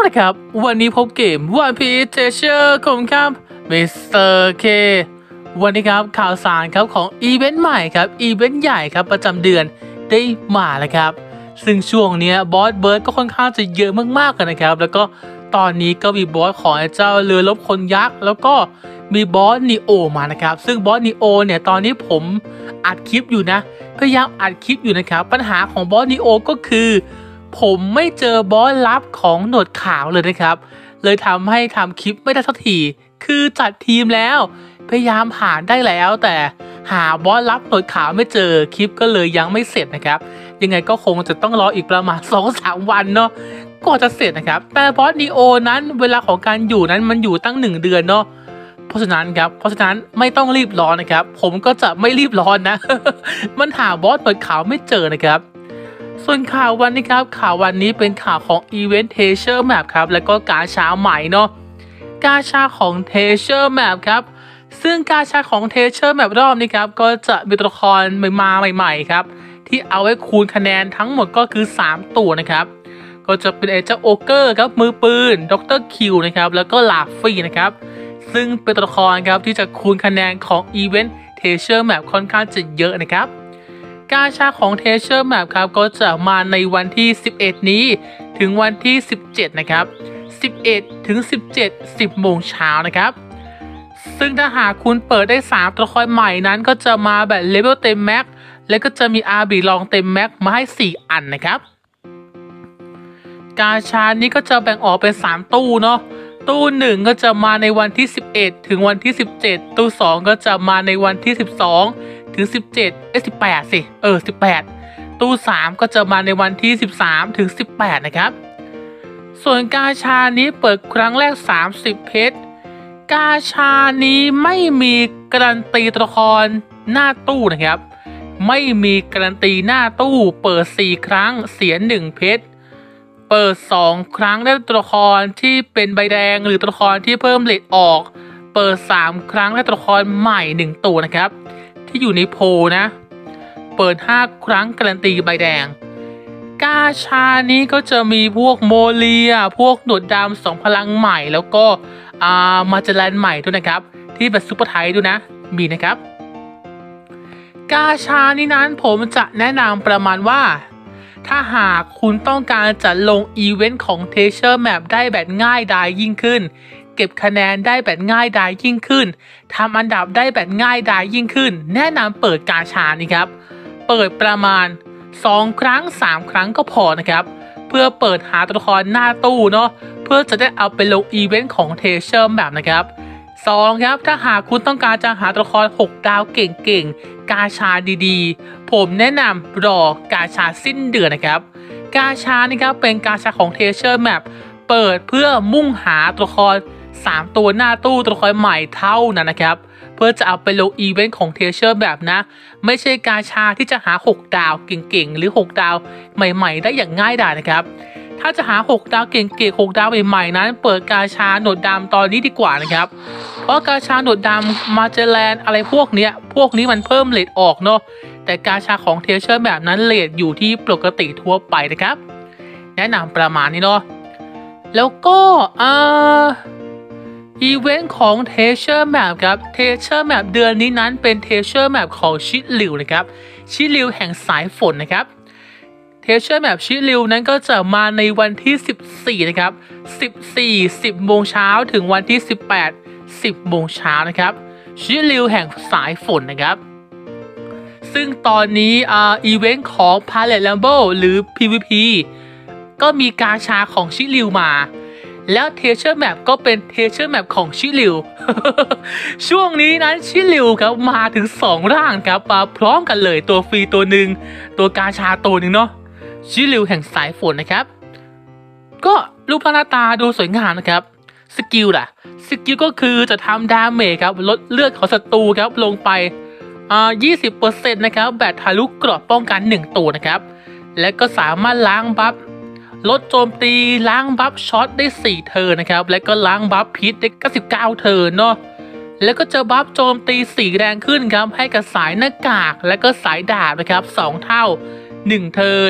ละครับวันนี้พบเกม One Piece Treasure ของครับมิสเตอร์เควันนี้ครับข่าวสารครับของอีเวนต์ใหม่ครับอีเวนต์ใหญ่ครับประจำเดือนได้มาแล้วครับซึ่งช่วงนี้บอสเบิร์ดก็ค่อนข้างจะเยอะมากๆกันนะครับแล้วก็ตอนนี้ก็มีบอสของเจ้าเรือรบคนยักษ์แล้วก็มีบอสนีโอมานะครับซึ่งบอสนีโอเนี่ยตอนนี้ผมอัดคลิปอยู่นะพยายามอัดคลิปอยู่นะครับปัญหาของบอสนีโอก็คือผมไม่เจอบอสลับของหนวดขาวเลยนะครับเลยทำให้ทำคลิปไม่ได้สักทีคือจัดทีมแล้วพยายามหาได้แล้วแต่หาบอสลับหนวดขาวไม่เจอคลิปก็เลยยังไม่เสร็จนะครับยังไงก็คงจะต้องรออีกประมาณ 2-3 วันเนาะก็จะเสร็จนะครับแต่บอสนีโอนั้นเวลาของการอยู่นั้นมันอยู่ตั้ง1 เดือนเนาะเพราะฉะนั้นไม่ต้องรีบร้อนนะครับผมก็จะไม่รีบร้อนนะ มันหาบอสหนวดขาวไม่เจอนะครับส่วนข่าววันนี้ครับข่าววันนี้เป็นข่าวของอีเวนต์ Treasure Map ครับแล้วก็กาชาใหม่เนาะกาชาของ Treasure Map ครับซึ่งกาชาของ Treasure Map รอบนี้ครับก็จะมีตัวละครใหม่ๆครับที่เอาไว้คูณคะแนนทั้งหมดก็คือ3ตัวนะครับก็จะเป็นเจ้าโอเกอร์ครับมือปืนดรคิวนะครับแล้วก็ลาฟี่นะครับซึ่งเป็นตัวละครครับที่จะคูณคะแนนของอีเวนต์ Treasure Map ค่อนข้างจะเยอะนะครับกาชาของ Treasure Map ครับก็จะมาในวันที่11นี้ถึงวันที่17นะครับ11ถึง17 10 โมงเช้านะครับซึ่งถ้าหากคุณเปิดได้3ตัวละครใหม่นั้นก็จะมาแบบเลเวลเต็มแม็กและก็จะมีอาร์บีลองเต็มแม็กมาให้4อันนะครับกาชานี้ก็จะแบ่งออกเป็น3ตู้เนาะตู้1ก็จะมาในวันที่11ถึงวันที่17ตู้2ก็จะมาในวันที่12ถึง17 18สิ18ตู้3ก็จะมาในวันที่13ถึง18นะครับส่วนกาชานี้เปิดครั้งแรก30เพชรกาชานี้ไม่มีการันตีตัวละครหน้าตู้นะครับไม่มีการันตีหน้าตู้เปิด4ครั้งเสีย1เพชรเปิด2ครั้งได้ตัวละครที่เป็นใบแดงหรือตัวละครที่เพิ่มเรทออกเปิด3ครั้งได้ตัวละครใหม่1ตัวนะครับที่อยู่ในโพลนะเปิด5ครั้งการันตีใบแดงกาชานี้ก็จะมีพวกโมเลียพวกหนวดดำ2พลังใหม่แล้วก็มาเจแลนใหม่ด้วยนะครับที่แบบซุปเปอร์ไทด้วยนะมีนะครับกาชานี้นั้นผมจะแนะนำประมาณว่าถ้าหากคุณต้องการจะลงอีเวนต์ของ Treasure Map ได้แบบง่ายดายยิ่งขึ้นเก็บคะแนนได้แบบง่ายดายยิ่งขึ้นทำอันดับได้แบบง่ายดายยิ่งขึ้นแนะนำเปิดกาชานี่ครับเปิดประมาณ2 ครั้ง 3 ครั้งก็พอนะครับเพื่อเปิดหาตัวละครหน้าตู้เนาะเพื่อจะได้เอาไปลงอีเวนต์ของ Treasure Map นะครับ2ครับถ้าหากคุณต้องการจะหาตัวละคร6 ดาวเก่งๆกาชาดีๆผมแนะนำรอกาชาสิ้นเดือนนะครับกาชานี่ครับเป็นกาชาของ Treasure Map เปิดเพื่อมุ่งหาตัวละคร3ตัวหน้าตู้ตัวละครใหม่เท่านั้นนะครับเพื่อจะเอาไปลงอีเวนต์ของ Treasure Map นะไม่ใช่กาชาที่จะหา6 ดาวเก่งๆหรือ6 ดาวใหม่ๆได้อย่างง่ายดายนะครับถ้าจะหา6 ดาวเก่งๆ6 ดาวใหม่ๆนั้นเปิดกาชาหนวดดำตอนนี้ดีกว่านะครับเพราะกาชาหนวดดำมาเจแลนอะไรพวกนี้มันเพิ่มเรทออกเนาะแต่กาชาของ Treasure Map นั้นเรทอยู่ที่ปกติทั่วไปนะครับแนะนำประมาณนี้เนาะแล้วก็อีเวนต์ของ Treasure Map ครับ Treasure Map เดือนนี้นั้นเป็น Treasure Map ของชิริวนะครับชิริวแห่งสายฝนนะครับ Treasure Map ชิริวนั้นก็จะมาในวันที่14นะครับ10 โมงเช้าถึงวันที่18 10 โมงเช้านะครับชิริวแห่งสายฝนนะครับซึ่งตอนนี้อีเวนต์ของ Pirate Rumble หรือ PVP ก็มีกาชาของชิริวมาแล้ว Treasure Map ก็เป็น Treasure Map ของชิริว ช่วงนี้นั้นชิริวครับมาถึง2 ร่างครับมาพร้อมกันเลยตัวฟรีตัวหนึ่งตัวกาชาตัวหนึ่งเนาะชิริวแห่งสายฝนนะครับก็รูปร่างหน้าตาดูสวยงามนะครับสกิลล่ะสกิลก็คือจะทำดาเมจครับลดเลือดของศัตรูครับลงไป20% นะครับแบบทะลุเกราะป้องกัน1ตัวนะครับและก็สามารถล้างบัฟลดโจมตีล้างบัฟช็อตได้4 เทิร์นนะครับและก็ล้างบัฟพิษได้99 เทิร์นเนาะแล้วก็จะบัฟโจมตี4 แรงขึ้นครับให้กับสายหน้ากากและก็สายดาบนะครับ2 เท่า1 เทิร์น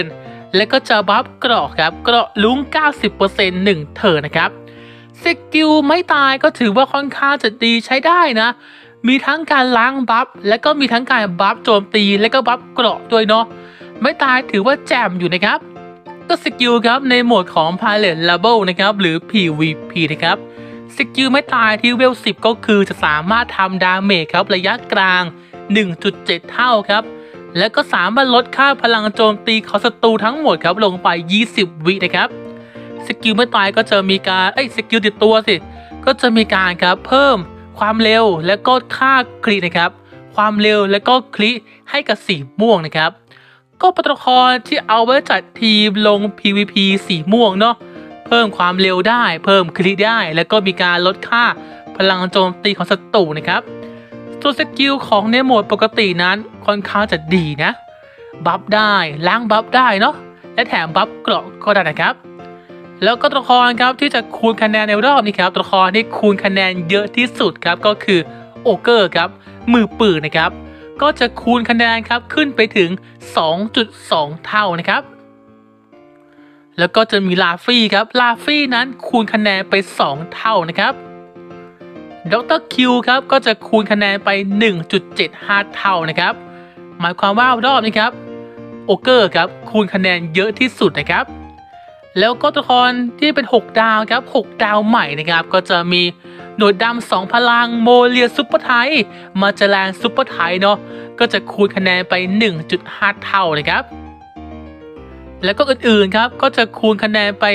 และก็จะบัฟเกราะครับเกราะลุ้ง 90% 1 เทิร์นนะครับสกิลไม่ตายก็ถือว่าค่อนข้างจะดีใช้ได้นะมีทั้งการล้างบัฟและก็มีทั้งการบัฟโจมตีและก็บัฟเกราะด้วยเนาะไม่ตายถือว่าแจ่มอยู่นะครับก็สกิลครับในโหมดของ Pilot Level นะครับหรือ PVP นะครับสกิลไม่ตายที่เวล 10 ก็คือจะสามารถทำดาเมจครับระยะกลาง 1.7 เท่าครับและก็สามารถลดค่าพลังโจมตีของศัตรูทั้งหมดครับลงไป20 วินะครับสกิลไม่ตายก็จะมีการสกิลติดตัวสิก็จะมีการครับเพิ่มความเร็วและก็ค่าครินะครับความเร็วและก็คริให้กับสีม่วงนะครับก็เป็นตัวละครที่เอาไว้จัดทีมลง PVP สีม่วงเนาะเพิ่มความเร็วได้เพิ่มคริได้แล้วก็มีการลดค่าพลังโจมตีของศัตรูนะครับส่วนสกิลของในโหมดปกตินั้นค่อนข้างจะดีนะบัฟได้ล้างบัฟได้เนาะและแถมบัฟเกราะก็ได้นะครับแล้วก็ตัวละครครับที่จะคูณคะแนนในรอบนี้ครับตัวละครที่คูณคะแนนเยอะที่สุดครับก็คือโอเกอร์ครับมือปืนนะครับก็จะคูณคะแนนครับขึ้นไปถึง 2.2 เท่านะครับแล้วก็จะมีลาฟี่ครับลาฟี่นั้นคูณคะแนนไป2เท่านะครับดร.คิวครับก็จะคูณคะแนนไป 1.75 เท่านะครับหมายความว่ารอบนี้ครับโอเกอร์ครับคูณคะแนนเยอะที่สุดนะครับแล้วก็ตัวละครที่เป็น6ดาวครับ6ดาวใหม่นะครับก็จะมีหนวดดำ2พลังโมเลียซุปเปอร์ไทมาเจแลนซุปเปอร์ไทเนาะก็จะคูณคะแนนไป 1.5 เท่านะครับแล้วก็อื่นๆครับก็จะคูณคะแนนไป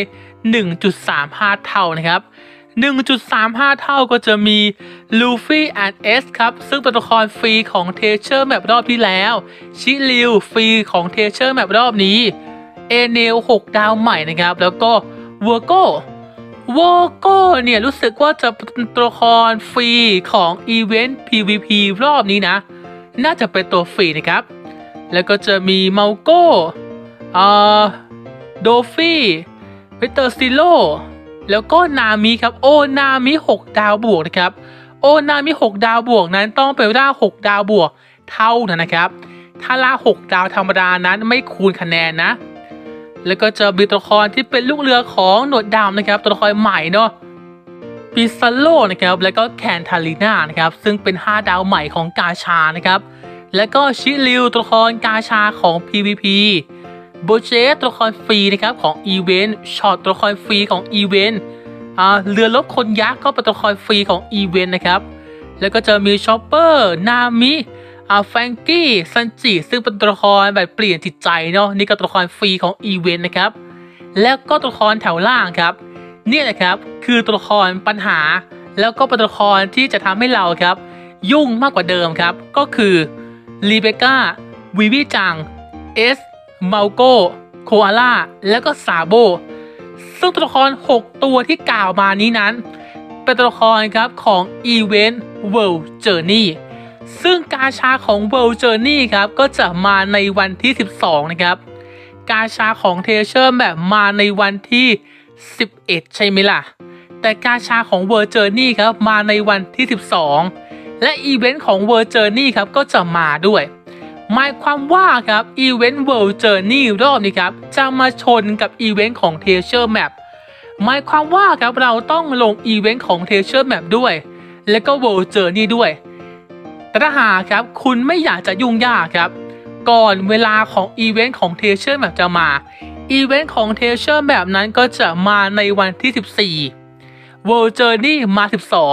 1.35 เท่านะครับ 1.35 เท่าก็จะมีลูฟี่แอนด์เอสครับซึ่งเป็นตัวละครฟรีของเทเชอร์แมปรอบที่แล้วชิริวฟรีของเทเชอร์แมปรอบนี้เอเนล6ดาวใหม่นะครับแล้วก็วอโก้เนี่ยรู้สึกว่าจะเป็นตัวละครฟรีของอีเวนต์ PVP รอบนี้นะน่าจะเป็นตัวฟรีนะครับแล้วก็จะมีเมาโก้โดฟี่เวเตอร์ซิโลแล้วก็นามิครับโอนามิ6ดาวบวกนะครับโอนามิ6ดาวบวกนั้นต้องเป็นล่า6ดาวบวกเท่านั้นนะครับถ้าล่า6ดาวธรรมดานั้นไม่คูณคะแนนนะแล้วก็จะมีตัวละครที่เป็นลูกเรือของหนวดดำนะครับตัวละครใหม่เนาะปิซาโลนะครับแล้วก็แคนทาลีนานะครับซึ่งเป็น5ดาวใหม่ของกาชานะครับแล้วก็ชิริวตัวละครกาชาของ PVP โบเชสตัวละครฟรีนะครับของอีเวนต์ช็อตตัวละครฟรีของอีเวนต์เรือรบคนยักษ์ก็เป็นตัวละครฟรีของอีเวนต์นะครับแล้วก็จะมีชอปเปอร์นามิแฟรงกี้ซันจิซึ่งเป็นตัวละครแบบเปลี่ยนจิตใจเนาะนี่ก็ตัวละครฟรีของอีเวนต์นะครับแล้วก็ตัวละครแถวล่างครับนี่แหละครับคือตัวละครปัญหาแล้วก็เป็นตัวละครที่จะทำให้เราครับยุ่งมากกว่าเดิมครับก็คือรีเบคก้าวิวิจังเอสมาโกโคอาล่าแล้วก็ซาโบซึ่งตัวละคร6ตัวที่กล่าวมานี้นั้นเป็นตัวละครครับของอีเวนต์ World Journey ซึ่งกาชาของ World Journey ครับก็จะมาในวันที่12นะครับกาชาของเทเชอร์แบบมาในวันที่11ใช่ไหมล่ะแต่กาชาของ World Journey ครับมาในวันที่12และอีเวนต์ของ World Journey ครับก็จะมาด้วยหมายความว่าครับอีเวนต์ World Journey รอบนี้ครับจะมาชนกับอีเวนต์ของ Treasure Map หมายความว่าครับเราต้องลงอีเวนต์ของ Treasure Map ด้วยแล้วก็ World Journey ด้วยแต่ถ้าหากครับคุณไม่อยากจะยุ่งยากครับก่อนเวลาของอีเวนต์ของ Treasure Map จะมาอีเวนต์ของ Treasure Map นั้นก็จะมาในวันที่14 World Journey มา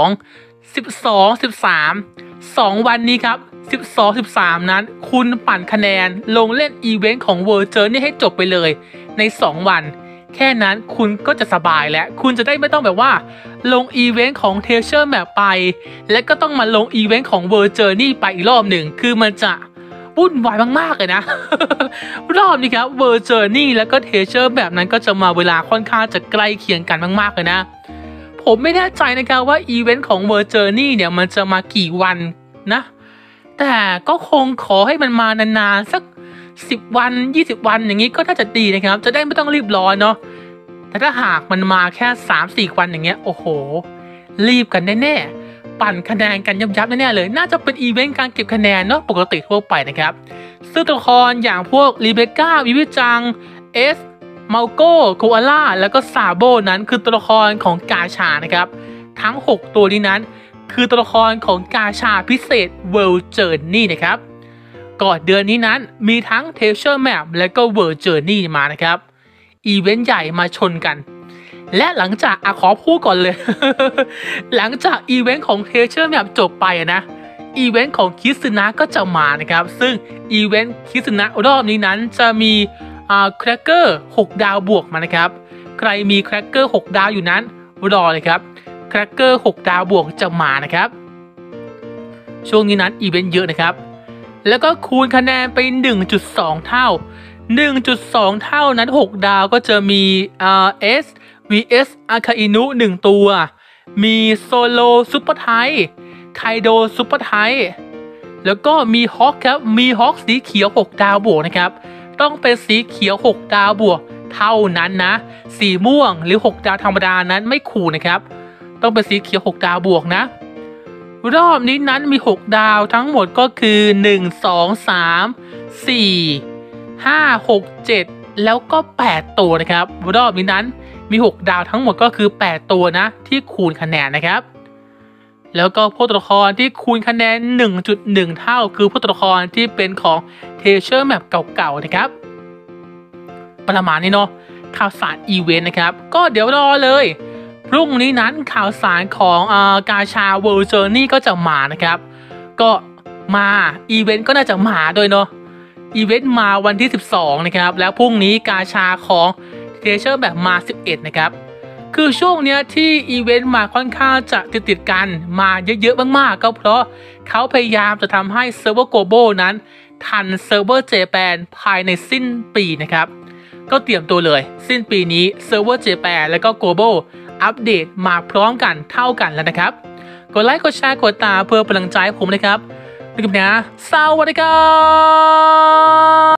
2 วันนี้ครับ13 นั้นคุณปั่นคะแนนลงเล่นอีเวนต์ของ World Journey ให้จบไปเลยใน2 วันแค่นั้นคุณก็จะสบายแล้วคุณจะได้ไม่ต้องแบบว่าลงอีเวนต์ของ Treasure Map ไปและก็ต้องมาลงอีเวนต์ของ World Journey ไปอีกรอบหนึ่งคือมันจะวุ่นวายมากๆเลยนะ รอบนี้ครับ World Journey แล้วก็ Treasure Map นั้นก็จะมาเวลาค่อนข้างจะใกล้เคียงกันมากๆเลยนะผมไม่แน่ใจนะครับว่าอีเวนต์ของ World Journey เนี่ยมันจะมากี่วันนะแต่ก็คงขอให้มันมานานๆสัก10 วัน20 วันอย่างนี้ก็น่าจะดีนะครับจะได้ไม่ต้องรีบร้อนเนาะแต่ถ้าหากมันมาแค่3-4 วันอย่างเงี้ยโอ้โหรีบกันแน่ๆปั่นคะแนนกันยับๆแน่ๆเลยน่าจะเป็นอีเวนต์การเก็บคะแนนเนาะปกติทั่วไปนะครับซึ่งตัวละครอย่างพวกรีเบคก้าวิวิจังเอสมัลโก้โคอาล่าแล้วก็ซาโบนั้นคือตัวละครของกาชานะครับทั้ง6ตัวนี้นั้นคือตัวละครของกาชาพิเศษ World Journey นะครับก่อนเดือนนี้นั้นมีทั้ง Treasure Map และก็ World Journey มานะครับอีเวนต์ใหญ่มาชนกันและหลังจากขอพูดก่อนเลย หลังจากอีเวนต์ของ Treasure Map จบไปนะอีเวนต์ของคิสึนะก็จะมานะครับซึ่งอีเวนต์คิสึนะรอบนี้นั้นจะมีแครกเกอร์6ดาวบวกมานะครับใครมีแครกเกอร์6ดาวอยู่นั้นรอเลยครับแครกเกอร์6ดาวบวกจะมานะครับช่วงนี้นั้นอีเวนต์เยอะนะครับแล้วก็คูณคะแนนไป 1.2 เท่า 1.2 เท่านั้น6ดาวก็จะมีS vs อาคาอินุ1ตัวมีโซโลซุปเปอร์ไทไคโดซุปเปอร์ไทแล้วก็มีฮอคครับมีฮอคสีเขียว6ดาวบวกนะครับต้องเป็นสีเขียว6ดาวบวกเท่านั้นนะสีม่วงหรือ6ดาวธรรมดานั้นไม่คูณนะครับต้องเป็นสีเขียว6ดาวบวกนะรอบนี้นั้นมี6ดาวทั้งหมดก็คือ1 2 3 4 5 6 7แล้วก็8ตัวนะครับรอบนี้นั้นมี6ดาวทั้งหมดก็คือ8ตัวนะที่คูณคะแนนนะครับแล้วก็พวกตัวละครที่คูณคะแนน 1.1 เท่าคือพวกตัวละครที่เป็นของ Treasure Map เก่าๆนะครับประมาณนี้เนาะข่าวสารอีเวนต์นะครับก็เดี๋ยวรอเลยพรุ่งนี้นั้นข่าวสารของกาชา World Journey ก็จะมานะครับก็มาอีเวนต์ก็น่าจะมาด้วยเนาะอีเวนต์มาวันที่12นะครับแล้วพรุ่งนี้กาชาของ Treasure แบบมา11นะครับคือช่วงเนี้ยที่อีเวนต์มาค่อนข้างจะติดกันมาเยอะๆมากๆก็เพราะเขาพยายามจะทำให้เซิร์ฟเวอร์โกลบอลนั้นทันเซิร์ฟเวอร์เจแปนภายในสิ้นปีนะครับก็เตรียมตัวเลยสิ้นปีนี้เซิร์ฟเวอร์เจแปนและก็โกลบอลอัปเดตมาพร้อมกันเท่ากันแล้วนะครับกดไลค์กดแชร์กดตามเพื่อเป็นกำลังใจให้ผมนะครับแล้วกันนะสวัสดีครับ